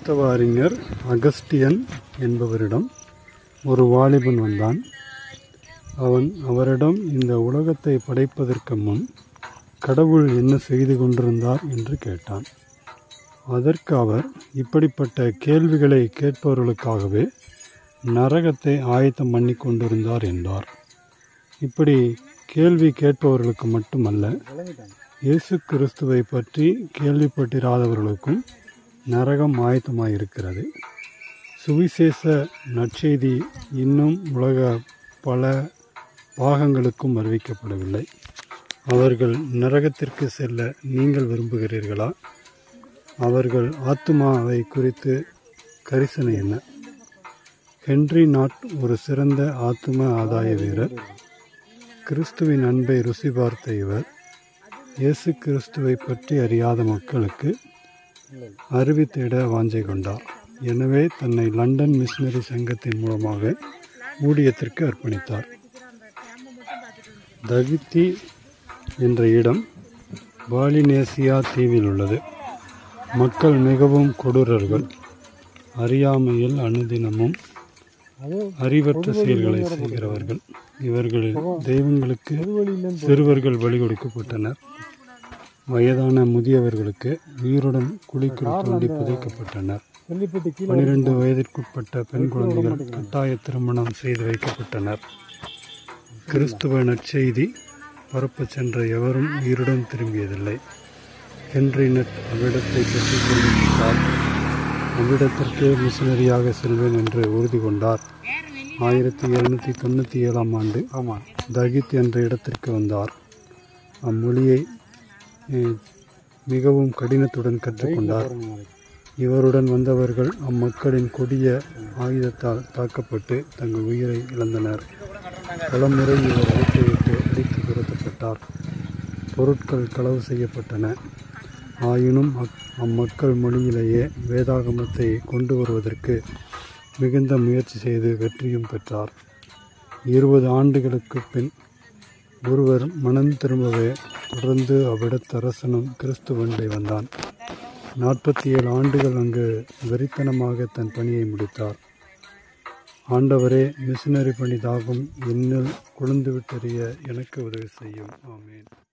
கிறிஸ்தவ அறிஞர் அகஸ்டியன் என்பவரிடம் ஒரு வாலிபன் வந்தான். அவரிடம் இந்த உலகத்தை படைப்பதற்கு முன் கடவுள் என்ன செய்து கொண்டிருந்தார் என்று கேட்டான். அதற்கு அவர், இப்படிப்பட்ட கேள்விகளை கேட்பவர்களுக்காகவே நரகத்தை ஆயத்தம் பண்ணி கொண்டிருந்தார் என்றார். இப்படி கேள்வி கேட்பவர்களுக்கு மட்டுமல்ல, இயேசு கிறிஸ்துவை பற்றி கேள்விப்பட்டிராதவர்களுக்கும் நரகம் ஆயத்தமாயிருக்கிறது. சுவிசேஷ நற்செய்தி இன்னும் உலக பல பாகங்களுக்கும் அறிவிக்கப்படவில்லை. அவர்கள் நரகத்திற்கு செல்ல நீங்கள் விரும்புகிறீர்களா? அவர்கள் ஆத்துமாவை குறித்து கரிசனை என்ன? ஹென்றி நாட் ஒரு சிறந்த ஆத்தும ஆதாய வீரர். கிறிஸ்துவின் அன்பை ருசி பார்த்த இவர் இயேசு கிறிஸ்துவை பற்றி அறியாத மக்களுக்கு அறிவித்திட வாஞ்சை கொண்டார். எனவே தன்னை லண்டன் மிஷனரி சங்கத்தின் மூலமாக ஊழியத்திற்கு அர்ப்பணித்தார். தகித்தி என்ற இடம் பாலினேசியா தீவில் உள்ளது. மக்கள் மிகவும் கொடூரர்கள். அறியாமையில் அனுதினமும் அறிவற்ற செயல்களை செய்கிறவர்கள். இவர்களில் தெய்வங்களுக்கு சிறுவர்கள் பலி கொடுக்கப்பட்டனர். வயதான முதியவர்களுக்கு உயிருடன் குழிக்குள் தோண்டி புதைக்கப்பட்டனர். 12 வயதிற்குட்பட்ட பெண் குழந்தைகள் கட்டாய திருமணம் செய்து வைக்கப்பட்டனர். கிறிஸ்துவ நற்செய்தி பரப்பச் சென்ற எவரும் உயிருடன் திரும்பியதில்லை. ஹென்றி நட் அவ்விடத்தை பற்றி சொல்லிவிட்டார். அவ்விடத்திற்கே மிஷனரியாக செல்வேன் என்று உறுதி கொண்டார். 1797 ஆண்டு தகித் என்ற இடத்திற்கு வந்தார். அம்மொழியை மிகவும் கடினத்துடன் கற்றுக்கொண்டார். இவருடன் வந்தவர்கள் அம்மக்களின் கொடிய ஆயுதத்தால் தாக்கப்பட்டு தங்கள் உயிரை இழந்தனர். பலமுறை இவர் அழைத்து விட்டு அடித்து துரத்தப்பட்டார். பொருட்கள் களவு செய்யப்பட்டன. ஆயினும் அம்மக்கள் மொழியிலேயே வேதாகமத்தை கொண்டு வருவதற்கு மிகுந்த முயற்சி செய்து வெற்றியும் பெற்றார். 20 ஆண்டுகளுக்கு பின் ஒருவர் மனம் திரும்பவே தொடர்ந்து அவ்விடத்தரசனும் கிறிஸ்துவண்டை வந்தான். 47 ஆண்டுகள் அங்கு வெறித்தனமாக தன் பணியை முடித்தார். ஆண்டவரே, மிஷனரி பணி தாகம் என்னில் கொழுந்துவிட்டெறிய எனக்கு உதவி செய்யும். ஆமேன்.